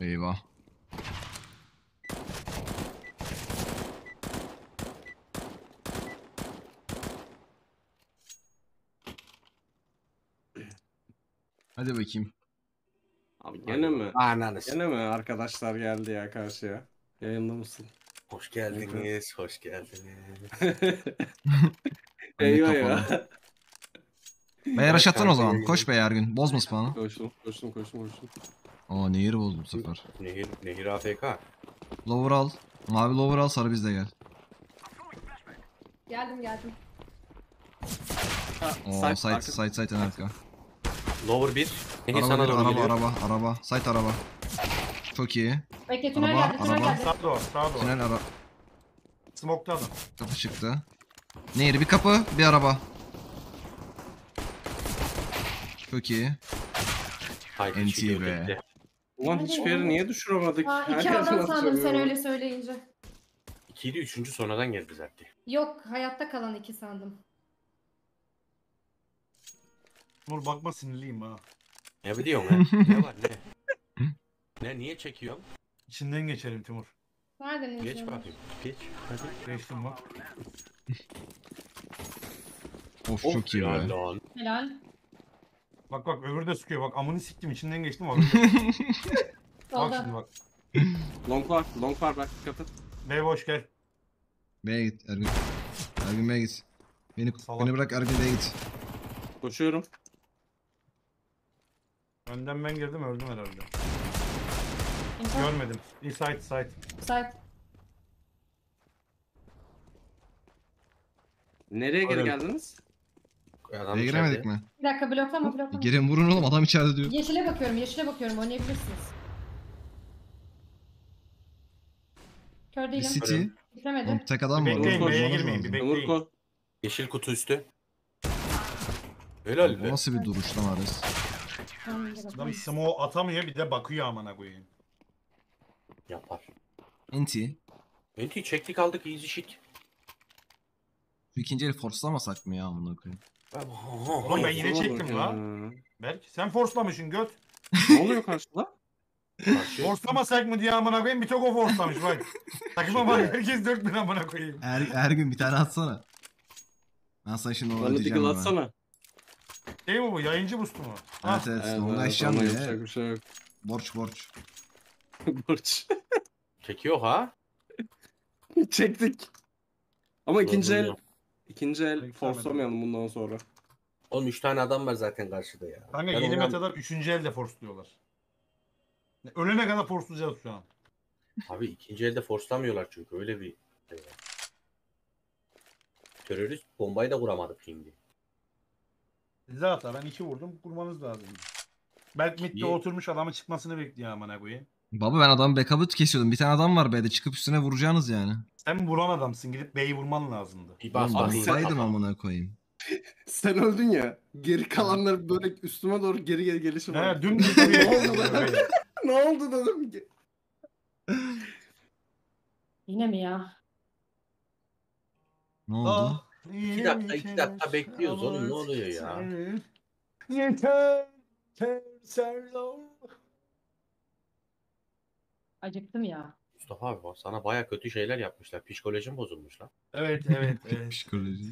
Eyvah. Hadi bakayım. Abi gene mi? Ananız. Gene mi arkadaşlar geldi ya karşıya? Yayında mısın? Hoş geldiniz, hoş geldiniz. Ben de Eyvah kapalı. ya. Beyler aşağıdan o zaman. Kanka, Koş be Ergün. Bozma spawn'ı. Koştum. Aa nehir bozdu bu sefer. Nehir AFK. Lower al. Mavi lower al, sarı bizde gel. Geldim. Oo site en arka. Lower 1. Nehir Araba sana bir, doğru araba geliyor. araba. Site araba. Çok iyi. Bekle tünel Araba, geldi, tünel araba. geldi. Sağa doğru. Tünel ara. Smoke'da adam. Kapı çıktı. Nehir bir kapı, bir araba. Çok iyi. Haydi NT çiğ be. ödekti. Ulan hiçbir yeri niye düşüremedik? Aa, Her iki yerden adam sandım sen atıyor. öyle söyleyince. 2'ydi 3. sonradan geldi zaten. Yok, hayatta kalan iki sandım. Nur bakma sinirliyim ha. Ne biliyorsun ha? Ne var ne? Ne niye çekiyorsun? İçinden geçerim Timur. Nereden Geç izliyorsun? bakayım. Geç. Hadi. Geçtim bak. Of çok iyi Ya be. lan. Helal. Bak öbürü de sıkıyor bak amını siktim içinden geçtim bak. Bak Solda. şimdi bak. Long var bak dikkat et. Bey boş gel. B'ye git Ergün. Ergün B'ye git. Salak. Beni bırak Ergün B'ye git. Koşuyorum. Önden ben girdim öldüm herhalde. Info. Görmedim. Side. Site. Nereye geri Öyle. geldiniz? Adam B'ye içeride. giremedik mi? Bir dakika bloklama. Gelin vurun oğlum, adam içeride diyor. Yeşile bakıyorum oynayabilirsiniz. Kör Bir değilim. city. Oğlum Bitiremedim. tek adam Bir var. bekleyin oğlum, B'ye vurmanız girmeyin lazım. bir Ömür bekleyin. ko. Yeşil kutu üstü. Helal O be. nasıl bir duruş lan Ares? Adam smoke atamıyor bir de bakıyor amına koyayım. Yapar. Enti. NT çektik aldık easy shit. Şu ikinci eli forslamasak mı ya amına koyayım? Oğlum ben yine Vuramadım çektim ya. la. Berk sen forslamışsın göt. Ne oluyor karşıda? Karşı. Forslamasak mı diye amına koyayım bir tek o forslamış bak. Takıma bak herkes 4000 amına koyayım. Ergün bir tane atsana. Ben sana şimdi onu Bana ödeyeceğim diggle hemen. atsana. Şey mi bu yayıncı boostu mu? Ha. Evet Evet, onu eşeceğim ona diye. yapacak bir şey yok. Borç. Borç. Çekiyor ha. Çektik. Ama ikinci el Beklemedim. forslamayalım bundan sonra. Oğlum 3 tane adam var zaten karşıda ya. Kanka Ben yeni ondan- metalar 3. elde force'luyorlar. Ölene kadar force'layacağız şu an. Abi ikinci elde forslamıyorlar çünkü öyle bir şey var. Terörist bombayı da kuramadık şimdi. Zaten ben 2 vurdum kurmanız lazım. Berk midde İyi. oturmuş adamın çıkmasını bekliyor amına koyayım. Baba ben adamın backup'ı kesiyordum. Bir tane adam var B'de, çıkıp üstüne vuracağınız yani. Sen vuran adamsın gidip B'yi vurman lazımdı. Bir bas Oğlum abi bakayım. sen- bassaydım Tamam. amına koyayım. Sen öldün ya. Geri kalanlar böyle üstüme doğru geri gelişi var. He dümdüz buraya Ne oldu gidiyor lan? böyle. Ne oldu dedim ki. Yine mi ya? Ne oldu? Ah, 2 dakika 2 dakika bekliyoruz oğlum ne oluyor ya? Yeter. Serlo. Acıktım ya. Mustafa abi bak sana baya kötü şeyler yapmışlar. Psikolojin bozulmuş lan. Evet. Psikoloji.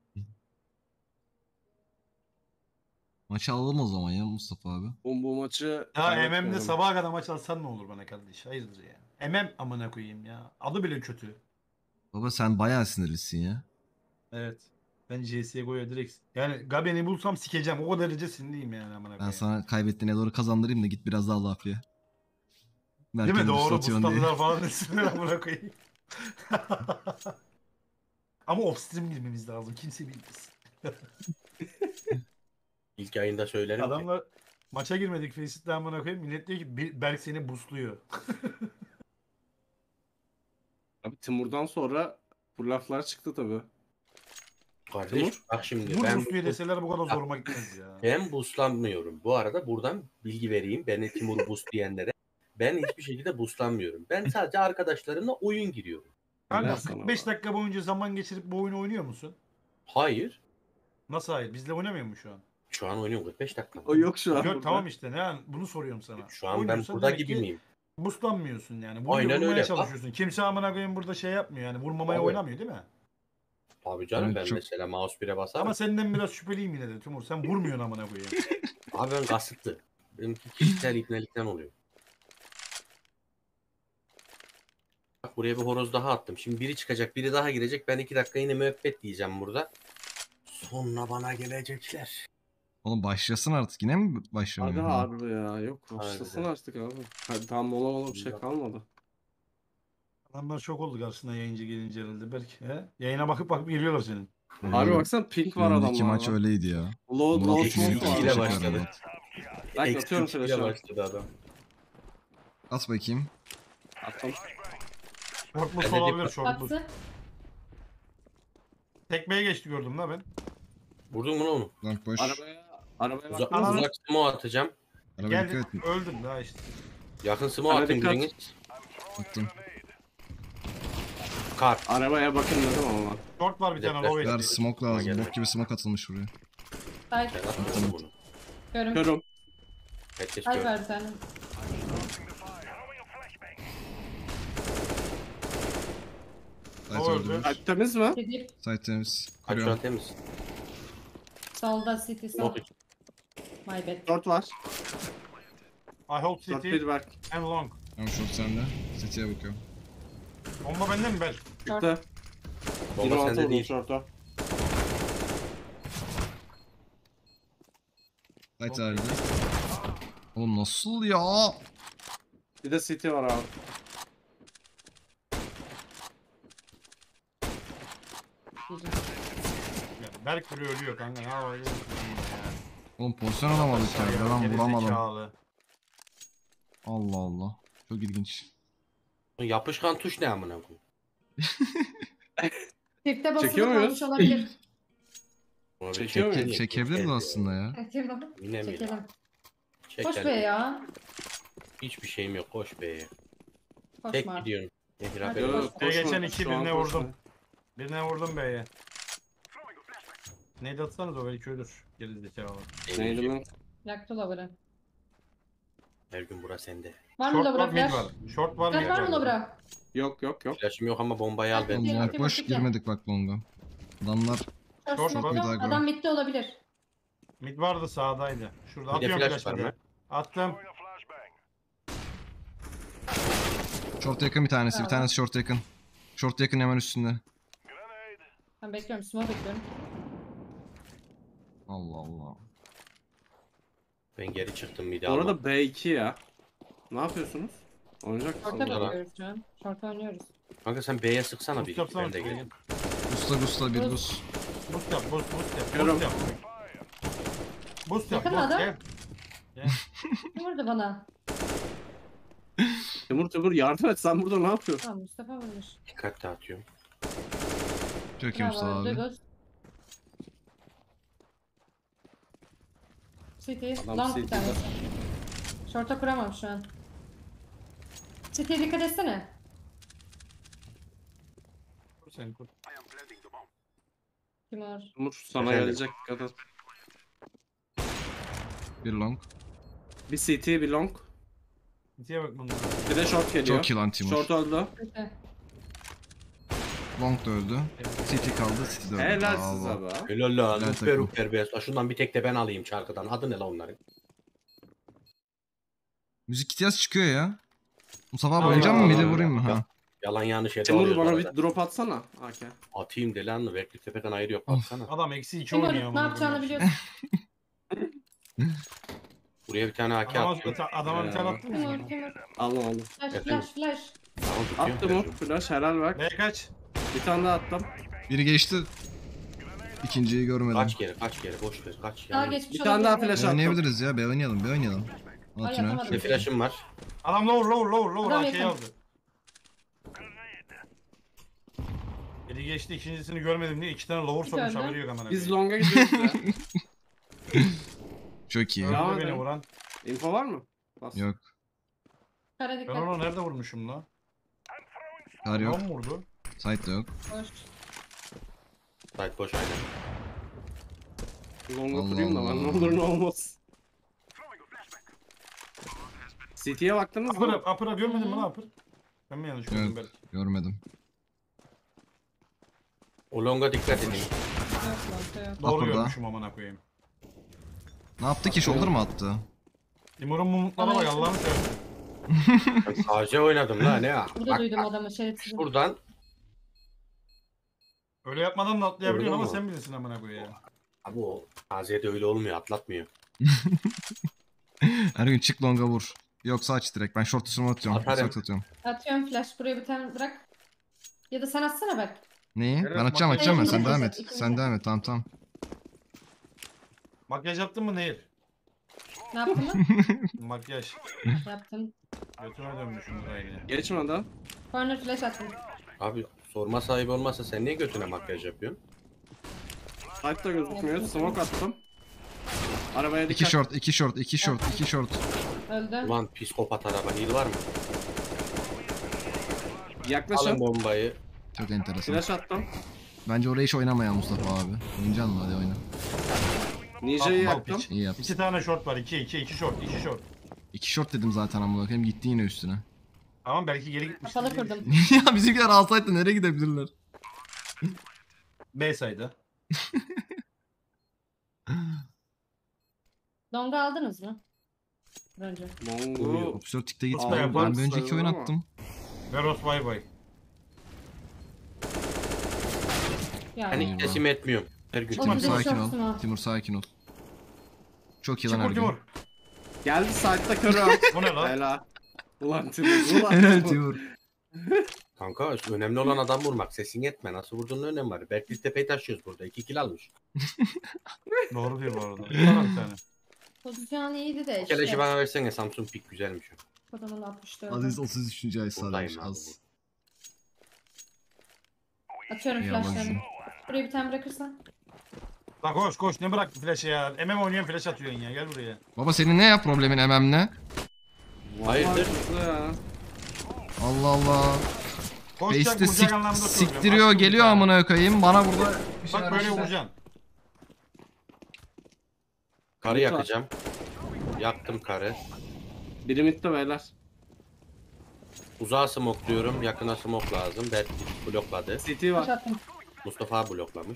Maçı alalım o zaman ya Mustafa abi. Bu maçı... Ya kaybetmeyelim. MM'de sabaha kadar maç alsan ne olur bana kardeş? Hayırdır ya. MM amına koyayım ya. Adı bile kötü. Baba sen bayağı sinirlisin ya. Evet. Ben CSGO'ya direkt... Yani Gaben'i bulsam sikeceğim. O derece sinirliyim yani amına Ben koyayım. sana kaybettiğine doğru kazandırayım da git biraz daha laflıya. Değil mi? Doğru. Bustadılar falan desinler amına koyayım. Ama off stream girmemiz lazım. Kimse bilmez. İlk yayında söylerim ki. Adamlar maça girmedik Faceit'le amına koyayım. Millet diyor ki Berk seni boostluyor. Abi Timur'dan sonra bu laflar çıktı tabi. Kardeş Timur? bak şimdi Timur ben boostluyor deseler bu kadar zoruma gitmez ya. ben boostlanmıyorum. Bu arada buradan bilgi vereyim. Beni Timur boost diyenlere. Ben hiçbir şekilde boostlanmıyorum. Ben sadece arkadaşlarımla oyun giriyorum. Kanka Helal sana 45 be. dakika boyunca zaman geçirip bu oyunu oynuyor musun? Hayır. Nasıl hayır? Bizle oynamıyor mu şu an? Şu an oynuyorum 45 dakika. O yok şu an. Yok burada. tamam işte ne an bunu soruyorum sana. Şu an ben Oynuyorsan burada demek gibi ki miyim? Buslanmıyorsun yani. Aynen Vurmaya öyle. çalışıyorsun. Kimse amına koyayım burada şey yapmıyor yani. Vurmamaya Abi. oynamıyor değil mi? Abi canım Evet, ben çok- mesela mouse 1'e basarım. Ama senden biraz şüpheliyim yine de Timur. Sen vurmuyorsun amına koyayım. Abi ben kasıtlı. Benimki kişisel ibnelikten oluyor. Bak buraya bir horoz daha attım. Şimdi biri çıkacak, biri daha girecek. Ben 2 dakika yine müebbet diyeceğim burada. Sonra bana gelecekler. Oğlum başlasın artık. Yine mi Hadi başlamıyor? harbi ya. Yok başlasın Harbiden. artık abi. Hadi tam mola bir şey kalmadı. Adamlar şok oldu karşısına yayıncı gelince herhalde belki. He? Yayına bakıp geliyorlar senin. Harbi baksana pink var Öndeki maç adamlarda. öyleydi ya. Low Murat Eksi smoke iki var. ile Teşekkür başladı. ederim. Bak Eksi atıyorum 2 ile flash'ı. başladı adam. At bakayım. Attım. Shortbus Ben de olabilir dikkat- shortbus. Baktı. Tekmeye geçti gördüm la ben. Vurdun mu lan onu? Long boş. Arabaya Uzak, baktınız mı? uzak smoke atacağım. Araba Geldi dikkat et. öldüm daha işte. Yakın smoke Bana atayım dikkat. biriniz. Attım. Kar. Arabaya bakın dedim ama. Short var bir tane Flash low Ver HP. smoke Geldi. lazım. Bok gibi smoke atılmış buraya. Ay, Ben atmadım bunu. görüm. Körüm. Herkes Ay gör. ver bir tane. Site O öldü. öldü. Alp temiz mi? Gidip Site temiz. Kaç şu an Kuruyorum. temiz. solda city sol. Smoke için. My bad. Short var. I hold Short city bir back. and long. Tamam short sende. City'ye bakıyorum. Bomba bende mi Bel? Çıktı. Bomba 26 sende vurdum değil. short'a. Site halde. Oğlum nasıl ya? Bir de city var abi. Yani Berk bile ölüyor kanka. Ne yapayım? Oğlum pozisyon alamadık ya. Ben Geri vuramadım. zekalı. Allah Allah. Çok ilginç. Yapışkan tuş ne amına koyayım? Çifte basılı Çekiyor muyuz? kalmış olabilir. Ona bir Çekiyor muyuz? çekeyim, Çekebiliriz çekelim. aslında ya. Yine mi? Çekelim. Çekelim. Koş be ya. Hiçbir şeyim yok. Koş be. Tek Koşma. gidiyorum. Nehir Hadi abi. koş. Yok, Geçen koşma. iki Şu an birine koşma. vurdum. Birine vurdum B'ye. Neydi atsanız o belki ölür. Geri zekalı. Neydi lan? Yaktı lover'ı. Her gün bura sende. Var mı Short lover'a var mid flash? var. Short var Flash mid var mı var. lover'a? Yok. Flash'ım yok ama bombayı al ben. Oğlum Yok, long yok, boş yok. girmedik bak longa. Adamlar Short Smoke var. yok. Bir daha Adam midde olabilir. Mid vardı sağdaydı. Şurada Bir de atıyorum flash flash var bir mı? de. Attım. short yakın bir tanesi. Bir Tamam. tanesi short yakın. Short yakın hemen üstünde. Ben bekliyorum. Smoke bekliyorum. Allah Allah. Ben geri çıktım midi Bu alma. arada B2 ya. Ne yapıyorsunuz? Oynayacak Short'a mısınız? Tamam. bakıyoruz şu an. Short'a oynuyoruz. Kanka sen B'ye sıksana bir. Boost yapsana. Ben de geleyim. Gusta bir bus. Boost yap, boost yap. Görüyorum. Boost yap. Boost yap, Yakın boost adam. gel. Kim vurdu bana? Timur yardım et, sen burada ne yapıyorsun? Tamam Mustafa vurmuş. Dikkat dağıtıyorum. Çok iyi Bravo Mustafa abi. öldü. City. Adam Long bir City'de. tanesi. Short'a kuramam şu an. City'ye dikkat etsene. Kur sen kur. Timur. Timur sana Efendim? gelecek kadar. Bir long. Bir CT, bir long. Bitiye bak bunlar. Bir de short geliyor. Çok iyi lan Timur. Short öldü. Kötü. Long da öldü. City kaldı. City de öldü. Helal Bravo. size be. Helal lan. Helal Üper takım. üper beyaz. Şundan bir tek de ben alayım çarkıdan. Adı ne lan onların? Müzik ihtiyacı çıkıyor ya. Mustafa abi Tamam, oynayacak mı? tamam, Midi tamam. vurayım mı? Ha. Yalan yanlış yerde Timur oluyor bana bu bir arada. drop atsana. AK. Atayım de lan. Vekli tepeden ayrı yok baksana. Adam eksi 2 Timur oynuyor ne amına yapacağını koyayım. biliyorsun. Buraya bir tane AK Adama, atıyorum. adama bir tane attın Timur, mı? Timur. Aldım. Flash, Efendim? flash. Tamam, tutuyorum. Attım o. Flash helal bak. B kaç? Bir tane daha attım. Biri geçti. İkinciyi görmedim. Kaç kere boş ver kaç Daha yani. geçmiş Bir tane daha olabilir. flash attım. Oynayabiliriz ya. Oynayalım. Oynayalım. Ay, Al tünel. yapamadım. Bir flash'ım var. Adam lower Adam AK'yi yakın. aldı. Biri geçti ikincisini görmedim diye 2 tane lower Bir sokmuş tane. haberi yok amına Biz koyayım. long'a gidiyoruz ya. Çok iyi. Öldü Devam beni edelim. vuran. Info var mı? Bas. Yok. Kara Ben dikkat. onu nerede vurmuşum lan? Kar yok. Adam vurdu. Site de yok. Boş. Site boş aynen. Long'a Allah kurayım da ben Allah. ne olur ne olmaz. CT'ye baktınız mı? Upper'a görmedin mi ne Upper? Ben mi yanlış gördüm Yok. belki? Görmedim. O longa dikkat edin. Yok lan yok. Doğru Upper'da. görmüşüm amına koyayım. Ne yaptı ki? Shoulder mı attı? Timur'un mumutlara bak Allah'ını seversen. Ben sadece oynadım la ne ya. Burada Bak, duydum adamı şerefsizim. buradan Öyle yapmadan da atlayabiliyorsun Öyle ama mi? sen bilirsin amına koyayım. abi o taziyede öyle olmuyor, atlatmıyor. Her gün çık longa vur. Yoksa aç direkt. Ben short üstüme atıyorum. Atarım. Uzak atıyorum. Atıyorum flash buraya bir tane bırak. Ya da sen atsana bak. Neyi? Evet, Ben atacağım makyaj atacağım ben. Sen yapacağız, devam et. ikimiz Sen de. devam et. Tamam tamam. Makyaj yaptın mı Nehir? Ne yaptın mı? Makyaj. Yaptım. Götüme dönmüşüm aynı. Geçmeden. Corner flash attım. Abi sorma sahibi olmazsa sen niye götüne makyaj yapıyorsun? Site da gözükmüyor. Smoke attım. Arabaya 2 dikkat. short, 2 short, 2 short, 2 short. Öldü. Ulan psikopat araba heal var mı? Alın Yaklaşın. bombayı. Çok enteresan. Flash attım. Bence orayı hiç oynama ya Mustafa abi. Oynayacaksın mı? Hadi oyna. Ninja'yı Mal yaktım. piç. İyi yap. 2 tane short var. 2 short. 2 short. 2 short dedim zaten amına koyayım. Gitti yine üstüne. Tamam belki geri gitmiş. Kapalı kırdım. Ya bizimkiler alsaydı nereye gidebilirler? B saydı. Longa aldınız mı? Önce. Mongo. Opsiyonu tikte gitme. Atma yapar Ben bir önceki mısın oyun ama? attım. Veros bay bay. Yani. Ben hiç teslim etmiyorum. Her gün. Çok Timur güzel sakin shortsun ol. ha. Timur sakin ol. Çok iyi lan Timur Ergün. Timur. Geldi site'da körü. Bu ne lan? Helal. Ulan Timur. Ulan Helal Timur. Timur. Kanka önemli olan adam vurmak. Sesin yetme. Nasıl vurduğunun önemi var. Berkli tepeyi taşıyoruz burada. 2 kill almış. Doğru diyor bu arada. Var bir tane. Pozisyon iyiydi de Keleşi işte. bana versene. Samsung Pick güzelmiş o. Adamın 64. Aziz 33. ay Buradayım sarmış abi. az. Atıyorum Eyvallah flashlarını. canım. Buraya bir tane bırakırsan. Lan koş ne bıraktı flash'ı ya. MM oynuyorsun flash atıyorsun ya. Gel buraya. Baba senin ne ya problemin MM'le? Hayırdır? Vallahi ya. Allah Allah. Koşacak Base'te vuracak anlamda söylüyorum. siktiriyor Aşkım geliyor bir tane. amına koyayım. Bana burada bir Bak böyle şeyler- vuracaksın. Karı Lütfen. yakacağım. Yaktım karı. Biri midde beyler. Uzağa smokluyorum. Yakına smoke lazım. Berkli blokladı. CT Flash var. attım. Mustafa bloklamış.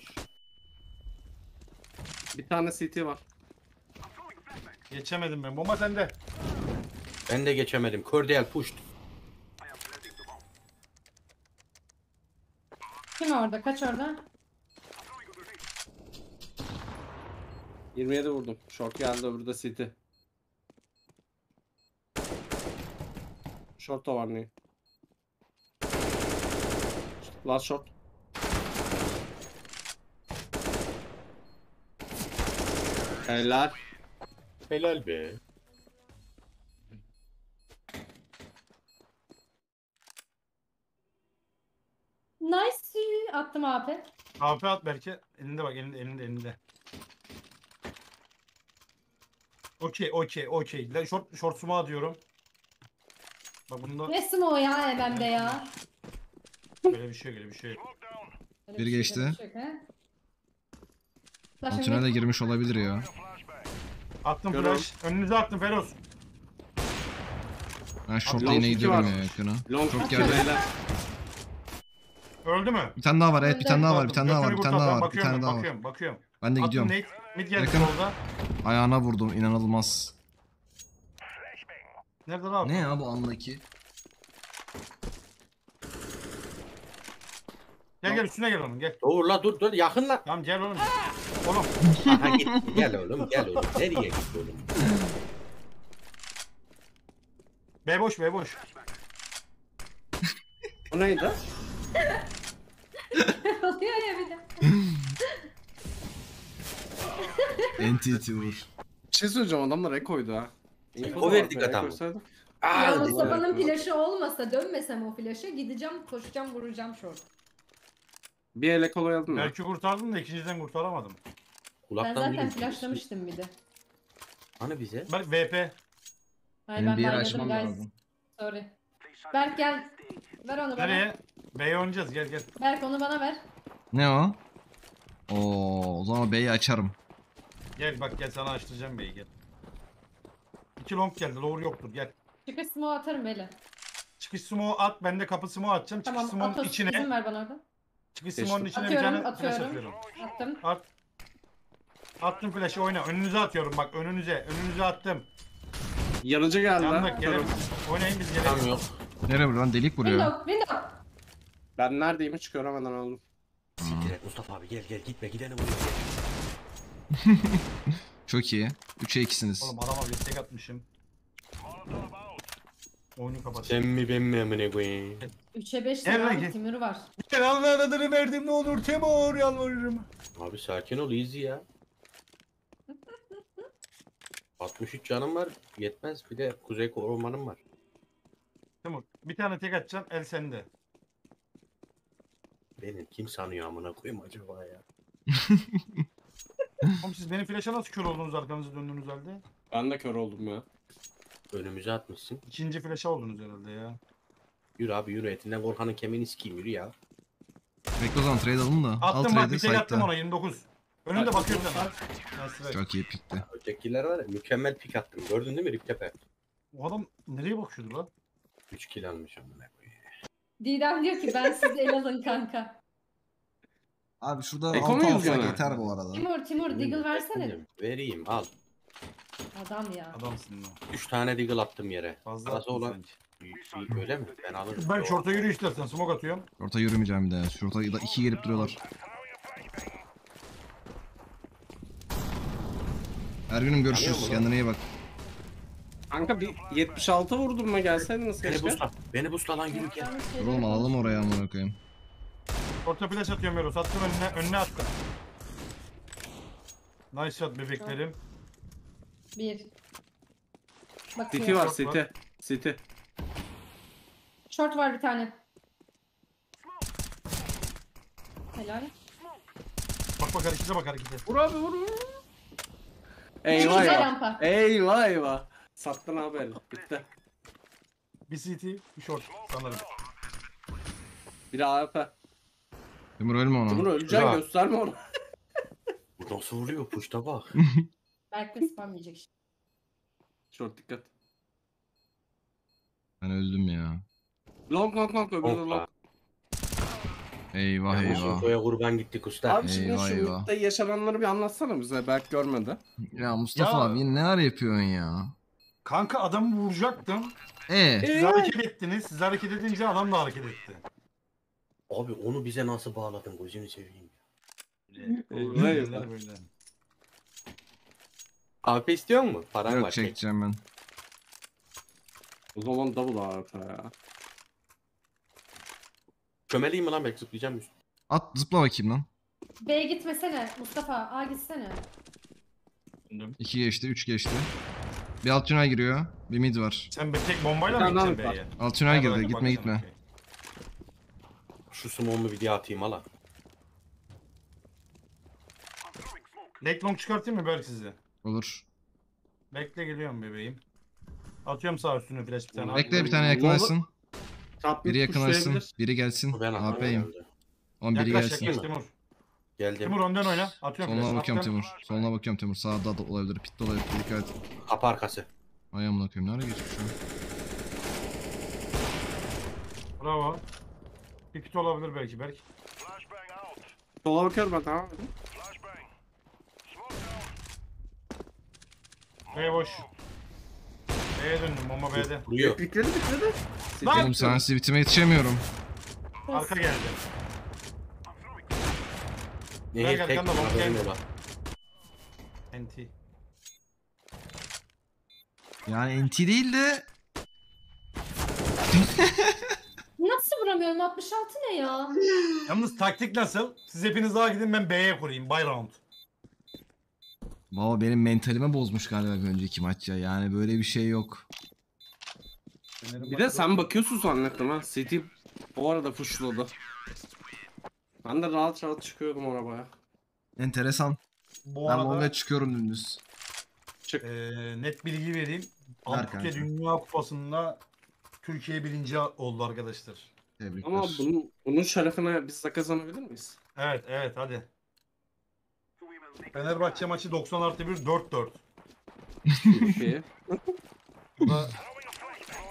Bir tane CT var. Geçemedim ben. Bomba sende. Ben de geçemedim. Cordial pushed. Kim orada? Kaç orada? 27 vurdum. Short geldi öbürü de CT. Short da var ne? Last short. Helal. Helal be. Nice. Attım abi. AP at belki. Elinde bak elinde. Okey. Lan short smoke diyorum. Bak bunda Ne smoke ya MM'de ya. böyle bir şey yok. Öyle Bir şey, geçti. öyle bir şey yok, he? Flash'ım Altına da yok. girmiş olabilir ya. attım Görüyorum. flash. Önünüze attım Feroz. Ben short'a long yine iki gidiyorum var. ya yakına. Long Short tutuyor geldi. beyler. Öldü mü? Bir tane daha var evet bir tane daha var bir tane daha var Götünü bir tane kurtar, daha var bir tane daha var. Bakıyorum. Ben de Attım gidiyorum. Nate. Mid geldi Yakın. solda. Ayağına vurdum inanılmaz. Nerede lan? Ne ya bu andaki? Gel üstüne gel onun gel. Dur la dur yakın la. Tamam gel oğlum. Oğlum. Aha git gel oğlum. Nereye gitti oğlum? B boş. O neydi? Oluyor ya bir de. Entity vur. Bir şey söyleyeceğim adamlar ekoydu ha. O verdik adamı. Aa, Ya dedi. Mustafa'nın flaşı olmasa dönmesem o flaşa gideceğim koşacağım vuracağım short. Bir ele kolayalım mı? Belki kurtardım da ikinciden kurtaramadım. Ben Kulaktan zaten biri- flashlamıştım bir de. Hani bize? Bak VP. Hayır Benim ben bir yer bayladım açmam guys. lazım. Sorry. Berk gel. Ver onu bana. Nereye? B'ye oynayacağız gel. Berk onu bana ver. Ne o? Oo, o zaman B'yi açarım. Gel sana açtıracağım B'yi gel. 2 long geldi lower yoktur gel. Çıkış smoke atarım Beli. Çıkış smoke at. Ben de kapı smoke atacağım. Çıkış Tamam smoke'un Atos izin içine. ver bana orada. Çıkış Geçtim. smoke'un içine bir Atıyorum, tane flash atıyorum. atıyorum. Attım. At. Attım flash'ı oyna. Önünüze atıyorum bak önünüze. Önünüze attım. Yanıcı geldi. Yandık gelelim. Oynayın biz Tam gelelim. yok. Nereye vuruyor lan? Delik vuruyor. Window, window. Ben neredeyim hiç göremeden aldım. Siktir et Mustafa abi gel gitme gidene vuruyor. Çok iyi. 3'e 2'siniz. Oğlum adama bir tek atmışım. Oyunu kapat. Sen mi ben mi amına koyayım? 3'e 5 Gel lan, tane gel. Timur var. Sen Allah'ın adını verdim ne olur Timur yalvarırım. Abi sakin ol easy ya. 63 canım var yetmez bir de kuzey ormanım var. Timur bir tane tek atacağım el sende. Beni kim sanıyor amına koyayım acaba ya? Oğlum siz benim flash'a nasıl kör oldunuz arkanızı döndüğünüz halde? Ben de kör oldum ya. Önümüze atmışsın. İkinci flash'a oldunuz herhalde ya. Yürü abi yürü etinden Volkan'ın kemiğini sikeyim yürü ya. Bekle o zaman trade alın da. Al Attım bak trade'i bir tek attım site'da. ona 29. Önünde bakıyor sana. Nasıl? Çok iyi pitti. Ötekiler var ya mükemmel pik attım. Gördün değil mi Riptepe? O adam nereye bakıyordu lan? 3 kill almış amına koyayım. Didem diyor ki ben siz el alın kanka. Abi şurada Eko 6 muyuz alsak yani? yeter bu arada. Timur Deagle versene. Efendim, vereyim al. Adam ya. Adamsın lan. 3 tane deagle attım yere. Fazla Arası attın olan sanki. öyle mi? Ben alırım. Ben Yok. şorta yürü istersen smoke atıyorum. Orta yürümeyeceğim bir daha. Şurada 2 gelip duruyorlar. Ergün'üm Tanıyor görüşürüz. mu lan? Kendine iyi bak. Kanka bir 76 vurdum mu gelseydiniz Beni keşke. busla. Beni busla lan yürü gel. Yanlış Dur şeyleri oğlum alalım konuşuyorum. oraya amına koyayım. Orta flash atıyorum Eros. Attım önüne attım. Nice shot bebeklerim. 1. City Bakıyor. var Short City. var. City. Short var bir tane. Helal. Bak harekete bak harekete. Vur abi vur. Güzel Eyvah eyvah. rampa. Eyvah eyvah. Sattın abi el. Bitti. Bir CT, bir short sanırım. Bir AWP. Timur ölme ona. Bunu öleceksin Ya. gösterme onu. Bu nasıl vuruyor? Puşta bak. Belki de spam yiyecek işte. Short dikkat. Ben öldüm ya. Long öbürü de long. Hoppa. Eyvah Yanlış eyvah. infoya kurban gittik usta. Abi şimdi Eyvah, şu eyvah. midde yaşananları bir anlatsana bize. Belki görmedi. Ya Mustafa Ya. abi yine neler yapıyorsun ya? Kanka adamı vuracaktım. Siz Ee? hareket ettiniz. Siz hareket edince adam da hareket etti. Abi onu bize nasıl bağladın gözünü seveyim. Eyvah. Böyle. AP istiyor mu? Paran Yok var. Çek. çekeceğim ben. O zaman double AWP ya. Çömeleyim mi lan belki zıplayacağım üstüne. At zıpla bakayım lan. B'ye gitmesene Mustafa. A gitsene. 2 geçti 3 geçti. Bir alt tünel giriyor. Bir mid var. Sen bir tek bombayla Bir mı tane gideceksin daha B'ye? Alt tünel Ha, girdi bırak, gitme baksana, gitme. okey. Şu smoke'umu video atayım hala. Late long çıkartayım mı Berk size? Olur. Bekle geliyorum bebeğim. Atıyorum sağ üstüne flash bir tane. Bekle bir tane yakınlaşsın. Top Biri mid yakınlaşsın. pushlayabilir. Biri gelsin. Bu ben atamıyorum. AP'yim. herhalde. Oğlum biri Yaklaş gelsin. yaklaş Timur. Geldim. Timur önden oyna. Atıyorum Soluna flash. bakıyorum Attım. Timur. Soluna bakıyorum Timur. Sağda da olabilir. Pitte olabilir. Dikkat et. Kapı arkası. Ay amına koyayım. Nereye geçmiş şu an? Bravo. Bir pit olabilir belki Berk. Sola bakıyorum ben tamam. B boş. B'ye döndüm. Bomba B'de. Vuruyor. Bitirdi. Lan! Oğlum sensiz bitime yetişemiyorum. Arka geldi. Nehir Gel, tek arkanda bak, haberin gel. ola. NT. Yani NT değil de Nasıl vuramıyorum? 66 ne ya? Yalnız taktik nasıl? Siz hepiniz daha gidin ben B'ye kurayım. Buy round. baba benim mentalime bozmuş galiba bir önceki maç ya. Yani böyle bir şey yok. Bir de sen bakıyorsun zannettim ha. City o arada pushladı. Ben de rahat rahat çıkıyordum arabaya. Enteresan. Bu Ben arada longa çıkıyorum dümdüz. Çık. net bilgi vereyim. Ver Ampuke kanka. Dünya Kupası'nda Türkiye birinci oldu arkadaşlar. Tebrikler. Ama bunun şerefine biz de kazanabilir miyiz? Evet hadi. Fenerbahçe maçı 90+1 4-4. Okey. Bu da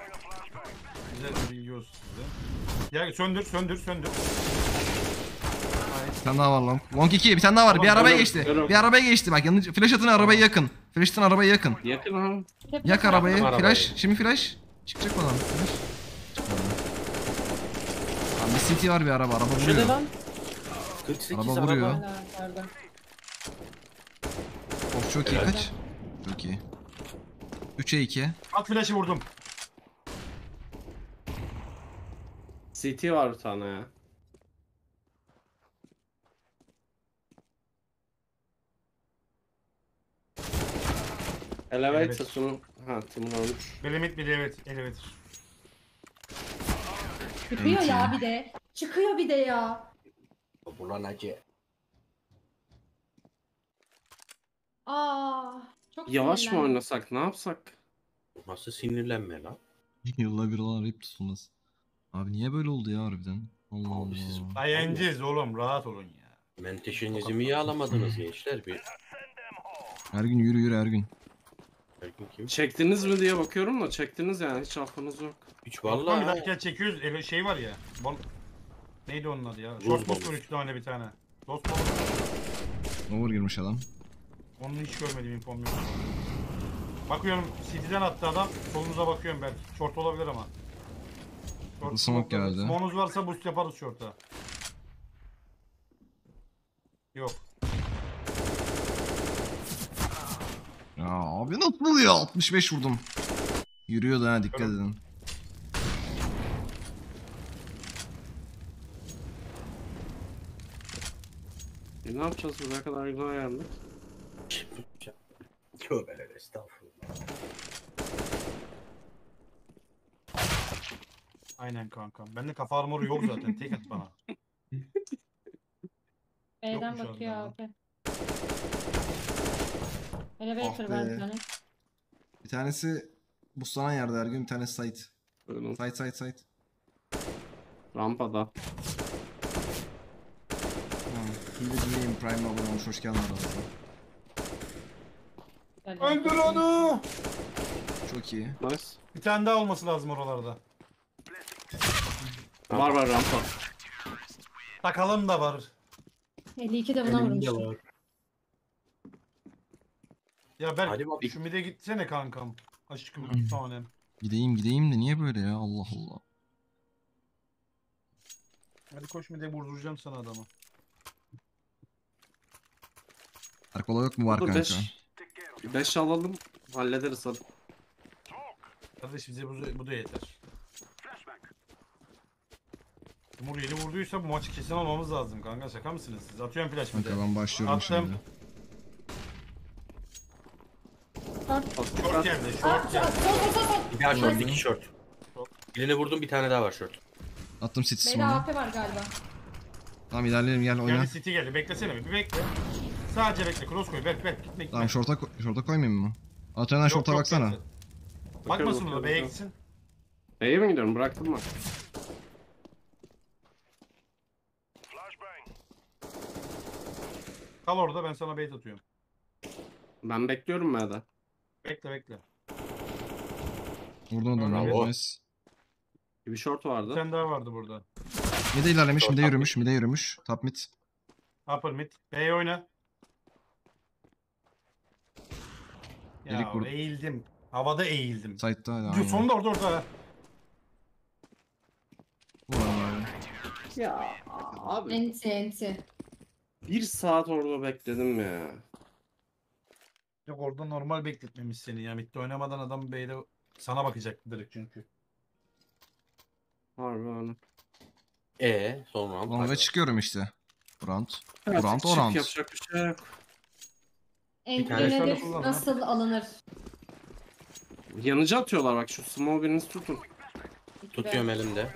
özel bir bilgi olsun size. Ya söndür. Bir tane daha var long. Long 2. Bir tane daha var. Tamam, Bir arabaya görüyorum, geçti. görüyorum. Bir arabaya geçti. Bak yanınca. Flash atın arabaya yakın. Flash atın arabaya yakın. Yakın ha. Yak arabayı. Yaktım Flash. arabayı. Şimdi flash. Çıkacak falan. Flash. Çıkmadı. Abi bir city var bir araba. Araba Şöyle vuruyor. lan. 48 Araba araba. vuruyor. Hala yukarıda. Of çok iyi Evet. kaç. Çok iyi. 3'e 2. At flash'ı vurdum. CT var bir tane ya. Elevator şunu. Ha Timur ölmüş. Belemit bir de evet. Elevator. Çıkıyor Peki. ya bir de. Çıkıyor bir de ya. Bu lan acı. Aa, çok Yavaş mı sinirlendim. oynasak ne yapsak? Nasıl sinirlenme lan? Yılda bir olan hep tutulmaz. Abi niye böyle oldu ya harbiden? Allah Abi siz- Allah. Dayanacağız oğlum. Rahat olun ya. Menteşenizi mi yağlamadınız gençler bir? Her gün yürü her gün. Her gün kim? Çektiniz mi diye bakıyorum da çektiniz yani hiç aklınız yok. Hiç Vallahi bir vallahi. dakika çekiyoruz. Şey var ya. Neydi onun adı ya? Ruz Short balık. boss var 3 tane bir tane. Dost balık. Over girmiş adam. Onu hiç görmedim infom yok. Bakıyorum City'den attı adam. Solunuza bakıyorum belki. Short olabilir ama. Burada smoke geldi. Smoke'unuz varsa boost yaparız short'a. Yok. Ya abi nasıl ya? 65 vurdum. Yürüyordu ha dikkat edin. Ne yapacağız buraya kadar güzel geldik. Tövbeler estağfurullah. Aynen kankam. Bende kafa armoru yok zaten. Tek at bana. B'den Yokmuş bakıyor orada. abi. Elevator Ah var be. bir tane. Bir tanesi buslanan yerde her gün, bir tanesi site. Buyurun. Site. Rampada. Hilde Dream Prime'la abone olmuş. Hoş geldin arada. Öldür onu! Çok iyi. Nice. Bir tane daha olması lazım oralarda. Var rampa. Takalım da var. 52 de buna vurmuş. Ya Berk Hadi bak. şu mide gitsene kankam. Aşkım bir tanem. Gideyim de niye böyle ya? Allah Allah. Hadi koş mide vurduracağım sana adamı. Arkola yok mu var Dur kanka? 5 alalım. Hallederiz hadi. Kardeş bize bu da yeter. Timur yeni vurduysa bu maçı kesin almamız lazım kanka, şaka mısınız siz? Atıyorum flash mide. Kanka ben başlıyorum Attım. şimdi. Short geldi, short geldi. Bir daha short, Oldu. 2 short. Birini vurdum, bir tane daha var short. Attım City B'de smoke'u. AP var galiba. Tamam ilerleyelim gel oyna. Geldi City geldi, beklesene bir bekle. Sadece bekle, cross koy, Berk gitme. Tamam şorta koymayayım mı? Atölyeden şorta baksana. bekle. Bakmasın o da, Bakıyorum. B'ye gitsin. B'ye mi gidiyorum? Bıraktım mı? Kal orada, ben sana bait atıyorum. Ben bekliyorum B'de. Bekle. Vurdun adamı. Bravo. Nice. Bir short Bir vardı. tane daha vardı burada. Mide ilerlemiş, Short mide yürümüş. Top mid. Upper mid. B'ye oyna. Ya Delik vurdu. eğildim. Havada eğildim. Side'da Diyor, aynen. sonunda orada. Vur abi. Ya abi Enti. 1 saat orada bekledim ya. Yok orada normal bekletmemiş seni ya. Mid'de oynamadan adam B'de sana bakacaktı direkt çünkü. Harbi öyle. Son round. Lan ve hadi. çıkıyorum işte. Bu round. Bu Artık round o çık, round. yapacak bir şey yok. Enti tane şöyle nedir? kullan Nasıl alınır? Yanıcı atıyorlar bak, şu small biriniz tutun. Tutuyorum elimde.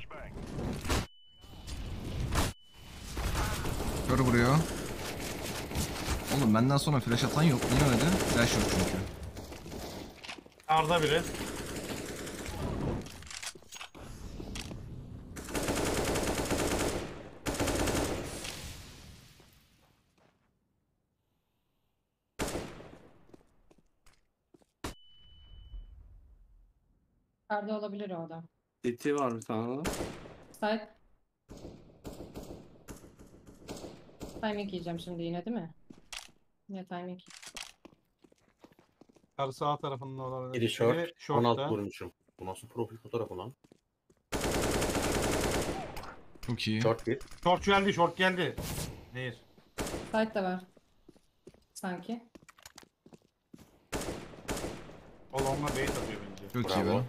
Kör vuruyor. Oğlum benden sonra flash atan yok. Niye öyle? Flash yok çünkü. Arda biri. Nerede olabilir o adam? CT var bir tane de. Side. Timing yiyeceğim şimdi yine değil mi? Yine timing. Her sağ tarafında olabilir. Biri short. Biri 16 short'ta. vurmuşum. Bu nasıl profil fotoğrafı lan? Çok iyi. Short bir. Short geldi, short geldi. Nehir. Side de var. Sanki. O longa bait atıyor bence. Çok iyi Bravo. be.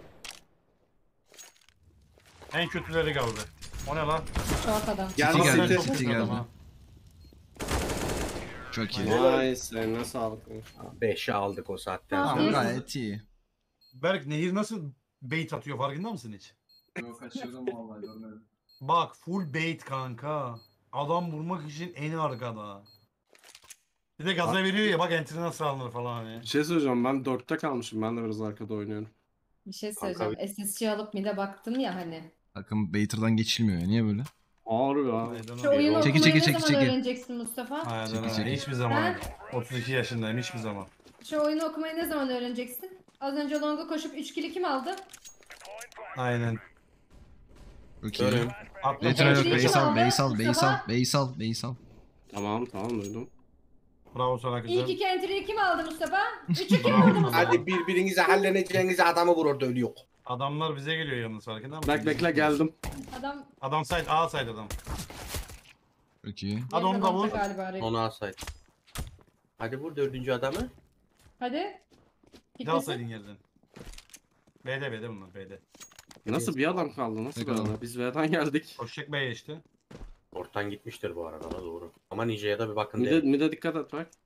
En kötüleri kaldı. O ne lan? Short adam. Gel City geldi, City. Çok City kötü geldi. adam ha. Çok iyi. Nice. Eline sağlık. 5'i aldık o saatten Tamam, sonra. Tamam gayet iyi. Berk Nehir nasıl bait atıyor farkında mısın hiç? Yok kaçırdım vallahi görmedim. Bak full bait kanka. Adam vurmak için en arkada. Bir de gaza veriyor ya bak entry nasıl alınır falan hani. Bir şey söyleyeceğim, ben 4'te kalmışım. Ben de biraz arkada oynuyorum. Bir şey Kanka- söyleyeceğim. SSC alıp mid'e baktım ya hani. Takım Baiter'dan geçilmiyor ya. Niye böyle? Harbi abi. Neyden Şu o? oyunu Çeki, okumayı çeki, ne çeki, zaman çeki. öğreneceksin Mustafa? Aynen Çeki, öyle. çeki. Hiçbir zaman. Ha? 32 yaşındayım hiçbir zaman. Şu oyunu okumayı ne zaman öğreneceksin? Az önce longa koşup 3 kill kim aldı? Aynen. Çok iyi. Görün. Atla Baiter yok. Çekil, Baysal, aldı. Baysal, Baysal, Mustafa. Baysal, Baysal. Tamam duydum. Bravo sana kızım. İlk iki entry'yi kim aldı Mustafa? 3'ü kim Bravo aldı sana. Mustafa? Hadi birbirinize halleneceğinize adamı vur orada ölü yok. Adamlar bize geliyor yalnız farkında mısın? Bekle geldim. Adam Adam side A side adam. Çok iyi. Hadi onu da yerine vur. baktı galiba. Reis. Onu alsaydı. Hadi vur 4. adamı. Hadi. Bir daha Piklesin. saydın yerden. B'de bunlar B'de. Nasıl bir adam kaldı? Nasıl bir Tek adam. adam? Biz V'den geldik. Koşacak B'ye işte. Ortan gitmiştir bu arada da doğru. Ama Ninja'ya da bir bakın Mide, derim. mide dikkat et bak.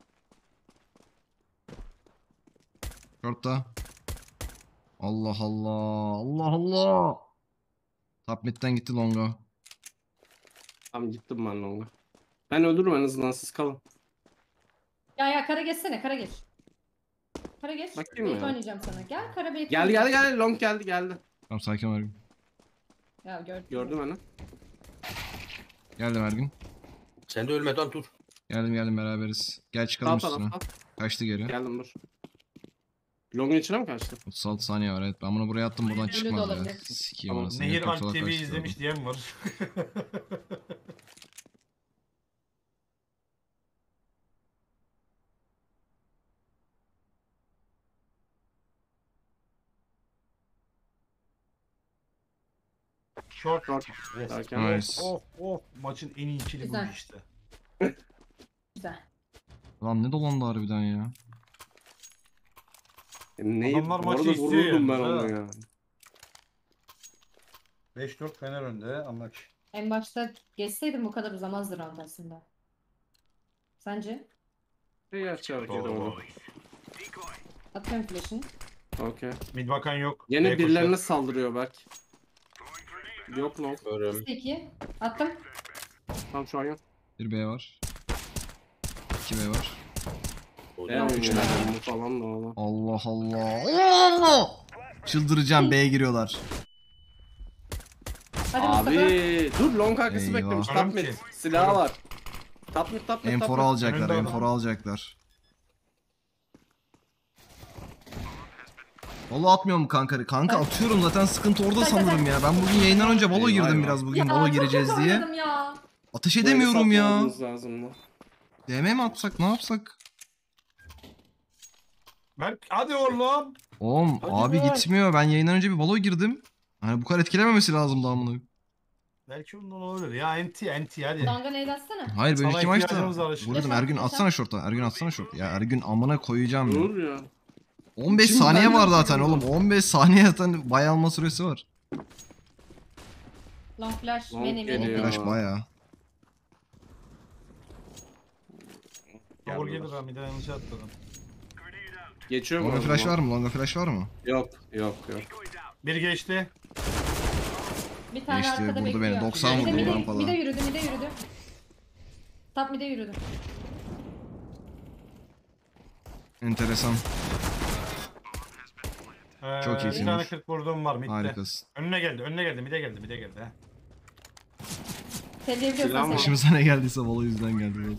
Short'ta. Allah Allah. Allah Allah. Top mid'den gitti longa. Tamam gittim ben longa. Ben ölürüm en azından, siz kalın. Ya kara geçsene kara geç. Kara geç. Bakayım Bait ya. oynayacağım sana. Gel kara bait. Gel long geldi. Tamam sakin ol Ergün. Ya gördüm. Gördüm beni. Geldim Ergün. Sen de ölmeden dur. Geldim beraberiz. Gel çıkalım Sağ üstüne. tarafta. Kaçtı geri. Geldim dur. Long'un içine mi kaçtı? 36 saniye var evet. Ben bunu buraya attım buradan Ölü de çıkmaz ya. olabilir. Sikiyim Tamam, anasını. Nehir Yakın Alp sola TV karıştırdım. izlemiş diyen var. Short. Derken. Nice. Maçın en iyi ikili bu Güzel. işte. Güzel. Lan ne dolandı harbiden ya. Neyi? Adamlar Bu maçı arada istiyor vururdum ben yalnız, onu ha. ya. 5-4 Fener önde anlaş. En başta geçseydim bu kadar uzamazdı round aslında. Sence? Gerçi hareket Doğru. oldu. Atıyorum flash'ını. Okey. Mid bakan yok. Yine B birilerine koşuyor. saldırıyor belki. Yok long. Görüm. 2. Attım. Tam şu an yok. 1 B var. 2 B var. Ne oynuyor bu falan da valla. Allah Allah. Çıldıracağım B'ye giriyorlar. Hadi Mustafa. Abi dur long arkası Eyvah. beklemiş. Görüm Top mid. ki. Silahı var. Top mid. M4 alacaklar. Önünde adam. M4 alacaklar. Valo atmıyorum kanka. Kanka atıyorum zaten sıkıntı orada sanırım ya. Ben bugün yayından önce Valo Eyvah girdim eyvah. biraz bugün Ya, Valo çok gireceğiz kötü diye. oynadım ya. Ateş edemiyorum ya. Lazım da. DM mi atsak ne yapsak? Berk hadi oğlum. Oğlum Hadi abi be. gitmiyor. Ben yayından önce bir Valo girdim. Hani bu kadar etkilememesi lazım amına. Belki ondan olur ya enti hadi. Longa neydi atsana. Hayır böyle Sana iki maçta. ihtiyacımız var işte. Vurdum Ergün atsana şorta. Ergün atsana şort. Ya Ergün amına koyacağım ya. Dur ya. 15 Şimdi saniye ben var de zaten bakıyorum. oğlum. 15 saniye zaten bayağı alma süresi var. Long flash. Long Mini geliyor. mini. Flash bayağı. Double gelir ha bir de yanlış atladım. Geçiyor mu? Longa flash var mı? Longa flash var mı? Yok. Bir geçti. Bir tane Geçti, arkada vurdu bekliyor. beni. 90 Bir de vurdu mide- rampadan. Mide yürüdü. Top mide yürüdü. Enteresan. Çok Bir iyisin. tane 40 vurduğum var midde. Harikasın. Önüne geldi mide geldi. Ha. Telleyebiliyorsan Silah mı? sen. Başımıza ne geldiyse Valo yüzünden geldi.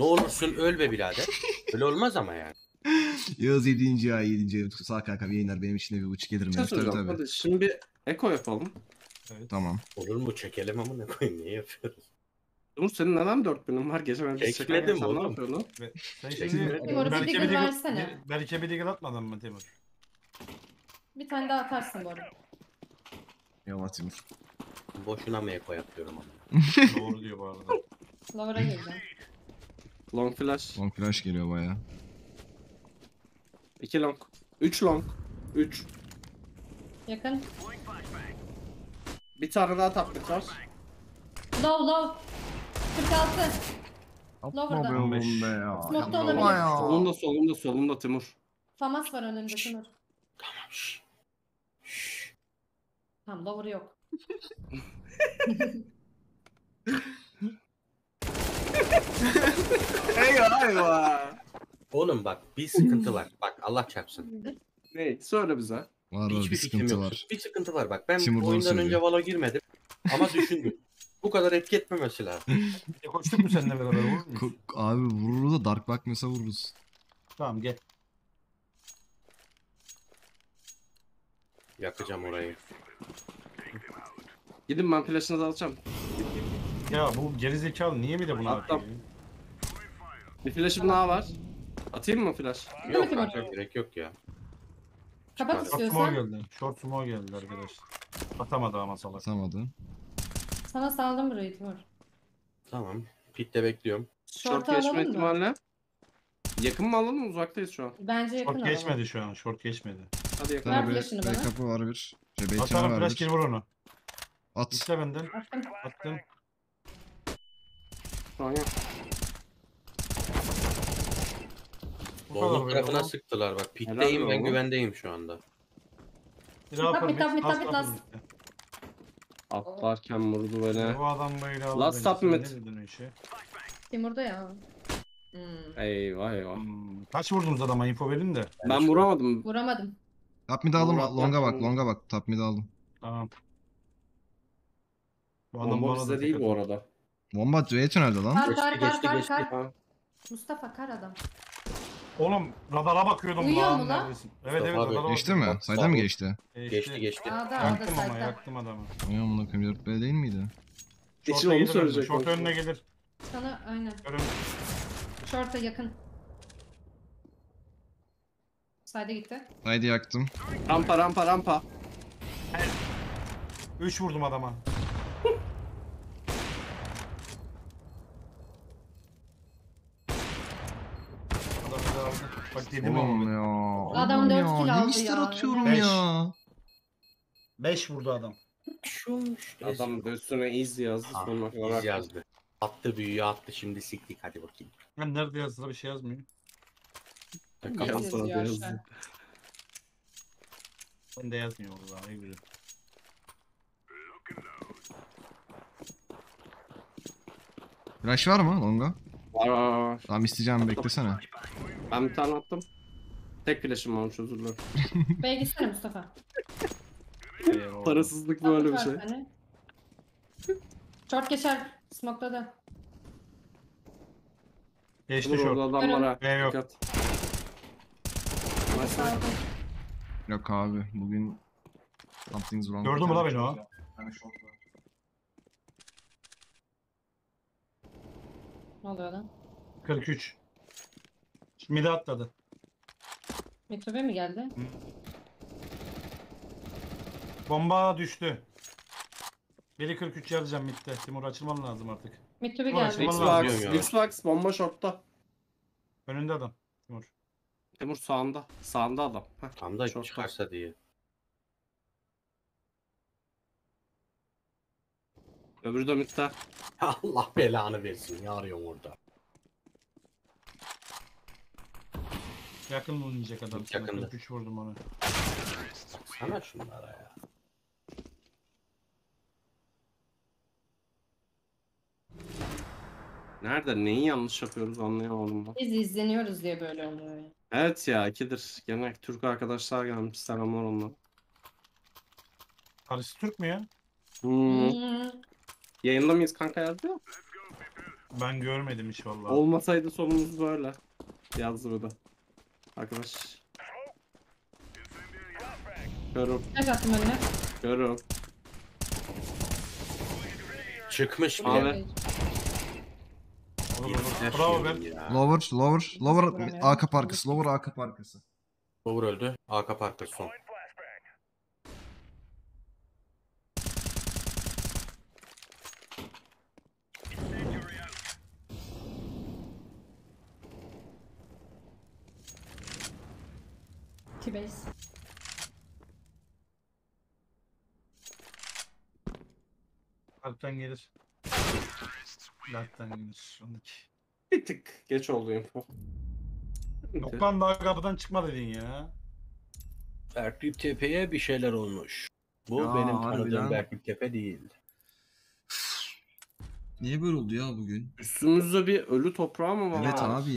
Ne olursun öl be birader. Öyle olmaz ama yani. Yağız 7. ay 7. ay. Sağ kankam yayınlar benim için de bir buçuk gelir mi? Bir şey Tabii soracağım. tabii. Hadi şimdi bir eko yapalım. Evet. Tamam. Olur mu çekelim ama ne koyayım niye yapıyoruz? Umur senin neden 4000'in var? Geçen ben biz Çekmedim çekerken sen ne oğlum. yapıyordun? Sen Çektim. şimdi Timur, bir Berke digger bir versene. Berke bir digger atmadın mı Timur? Bir tane daha atarsın bu arada. Yalan Timur. Boşuna mı eko yapıyorum ama. Doğru diyor bu arada. Lower'a gireceğim. Long flash. Long flash geliyor baya. 2 long. 3 long. 3. Yakın. Bir tane daha taplık var. Low. 46. Lower'da. be oğlum be ya. Smoke'da Yapma olabilir. ya. Solumda Timur. Famas var önünde Timur. Tamam şşş. Şşş. Tamam lower yok. Eyvah. Oğlum bak bir sıkıntı var. Bak Allah çarpsın. Ne? Söyle bize. Var Hiçbir bir fikrim sıkıntı yok. var. Bir sıkıntı var bak. Ben Timur doğru oyundan söylüyor. önce Valo girmedim. Ama düşündüm. Bu kadar etki etmemesi lazım. Koştuk mu seninle beraber olur muyuz? Abi vururuz da Dark bakmasa vururuz. Tamam gel. Yakacağım orayı. Gidin ben flash'ınızı alacağım. Ya bu gerizekalı niye bir de buna Attım. atıyor? Bir flash'ım daha var. Atayım mı flash? Yok Timur. kanka gerek yok ya. Kapat Short Short istiyorsan. small geldi. Short small geldi arkadaşlar. Atamadı ama salak. Atamadı. Sana saldım burayı Timur. Tamam. Pit'te bekliyorum. Short Short'u geçme alalım mı? ihtimalle. Yakın mı alalım mı? Uzaktayız şu an. Bence yakın Short alalım. geçmedi şu an. Short geçmedi. Hadi yakın. Ver Tabii flash'ını bana. kapı var bir. Beytine Atarım var flash gir bir. vur onu. At. İste benden. Attım. Attım. Şu an yok. Bu kadar Doğru böyle tarafına oğlum. sıktılar bak. Helal Pit'teyim ben oğlum. güvendeyim şu anda. Bir daha Mid, yaparım. mid, Last mid, upper last. mid'de. Atlarken vurdu beni. Bu adam böyle aldı. Last beni. up Sen mid. ne dedin o işe? Timur'da ya. Eyvah. Kaç vurdunuz adama info verin de. Ben vuramadım. Vuramadım. Top mid'i aldım. Murat Longa bak. Akman. Longa bak. Top mid'i aldım. Tamam. Bu adam Bomba bana da bizde değil tek bu atıyor. arada. Bomba B tünelde lan. Kar Geçti, kar kar geçti, kar geçti. kar. Ha. Mustafa kar adam. Oğlum radara bakıyordum Uyuyor lan. mu lan? Neredesin? Evet evet Mustafa abi, radara Geçti bakıyordum. mi? Sayda mı geçti? Geçti. A'da Yaktım ama sayda. yaktım adamı. Ya bunu koyayım 4B değil miydi? Geçin Short'a onu gelir önüne. söyleyecek. Short önüne gelir. Sana aynen. Görün. Short'a yakın. Sayda gitti. Saydı yaktım. Rampa. 3 vurdum adama. Adam bir daha aldı. Bak dedim Oğlum ama. ya. Adam Oğlum 4 ya, kill ne aldı mister ya. atıyorum Beş. ya. 5 vurdu adam. Adam üstüne easy yazdı sonuna kadar. İz yazdı. Attı büyüyü attı şimdi siktik hadi bakayım. Ben nerede yazdığı bir şey yazmıyor. Kafasına da Yazıyor yazdı. aşağı. Ben de yazmıyor valla ne güzel. Flash var mı Longa? Var. Tamam isteyeceğim beklesene. Ben bir tane attım. Tek flash'ım varmış özür dilerim. B'ye gitsene Mustafa. Parasızlık böyle bir Var şey. seni. Short geçer. Smoke'da da. Geçti Dur şu. orada adam var ha. Yok. Dikkat. Sağ ol. Yok abi bugün something's wrong. Gördün mü la beni o? Ne oluyor lan? 43. Mide atladı. Metrobe mi geldi? Bomba düştü. Biri 43 yazacağım midde. Timur açılman lazım artık. Metrobe Ulan geldi. Vallahi Xbox, diyorum ya. Xbox bomba shortta. Önünde adam. Timur. Timur sağında. Sağında adam. Heh. Tam da Çok çıkarsa diye. Öbürü de midde. Allah belanı versin. Ne arıyorsun orada? Yakın oynayacak adam. sana. Yakında. 43 vurdum onu. Sana şunlara ya. Nerede? Neyi yanlış yapıyoruz anlayamadım ben. Biz izleniyoruz diye böyle oluyor ya. Evet ya ikidir. Gene Türk arkadaşlar gelmiş. Selamlar onlara. Karısı Türk mü ya? Hmm. Hmm. Yayında mıyız kanka yazıyor? Ben görmedim hiç vallahi. Olmasaydı sonumuz böyle. Yazdı bu da. Arkadaş. Görüm. Flash attım önüne. Görüm. Çıkmış bile. Abi. Olur, Ya, olur. Bravo ben. ya. Lower A kapı arkası. Lower A kapı arkası. Over öldü. A kapı arkası son. T-base. Kalpten gelir. Kalpten gelir. 12. Bir tık geç oldu info. Yok lan daha kapıdan çıkma dedin ya. Berklük Tepe'ye bir şeyler olmuş. Bu Ya, benim harbiden. tanıdığım Berklük Tepe değil. Niye böyle oldu ya bugün? Üstümüzde bir ölü toprağı mı var? Evet abi